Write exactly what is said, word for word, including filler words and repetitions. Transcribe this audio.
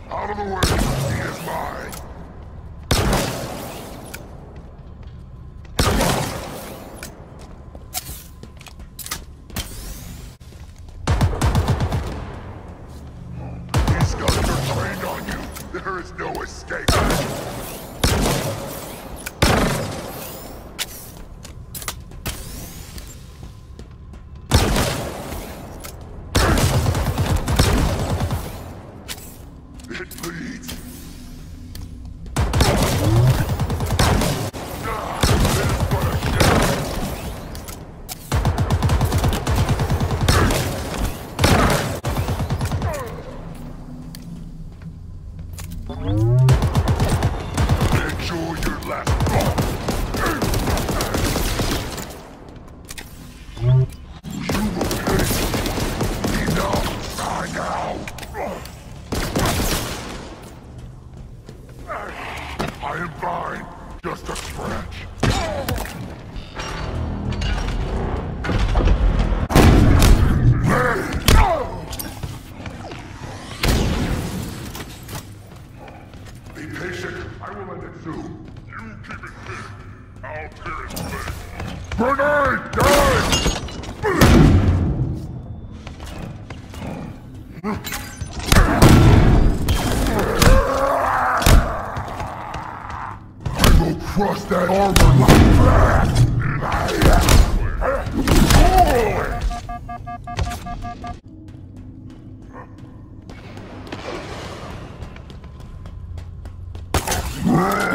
Out of the way! He is mine! These guns are trained on you! There is no escape! It bleeds. Ah, it is but a shell. Enjoy your last breath. You will pay. Enough. Die now. I am fine. Just a scratch. Be patient. I will end it soon. You keep it fit. I'll tear its face. Grenade! Die! Crush that armor like that! Oh!